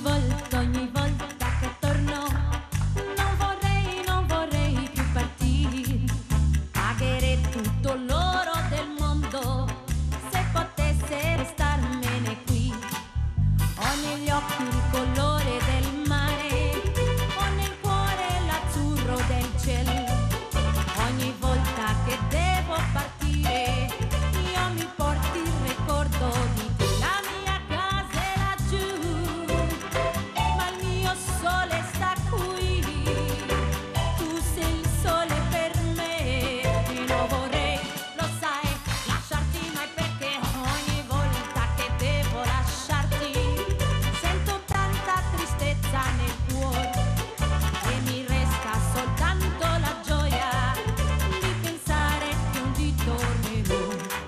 ogni volta che torno, non vorrei più partire. Pagherei tutto l'oro del mondo se potesse restarmene qui. Ho negli occhi il colore del mare, ho nel cuore l'azzurro del cielo. Ogni volta che devo partire, io mi porto il ricordo di te. La mia casa è laggiù, ma il mio sole sta qui. Tu sei il sole per me. Io non vorrei, lo sai, lasciarti mai, perché ogni volta che devo lasciarti sento tanta tristezza nel cuore e mi resta soltanto la gioia di pensare che un dì tornerò.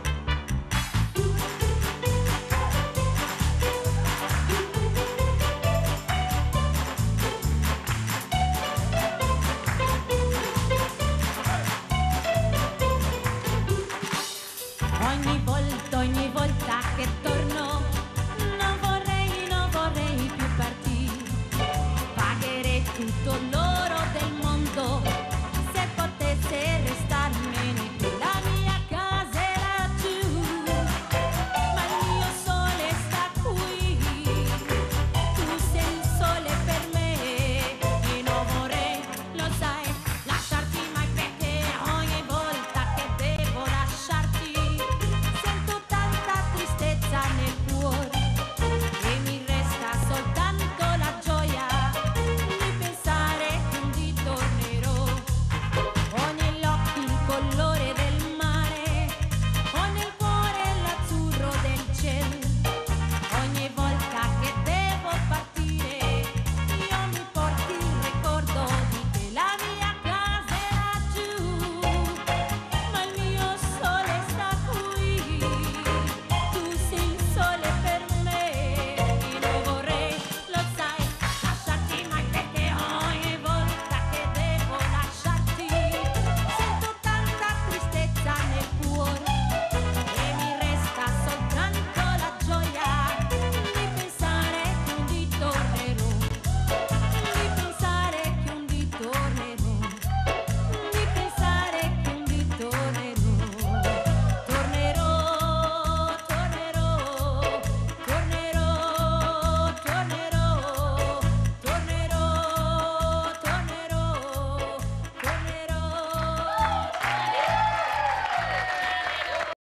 Ogni volta che torno, non vorrei più partire. Pagherei tutto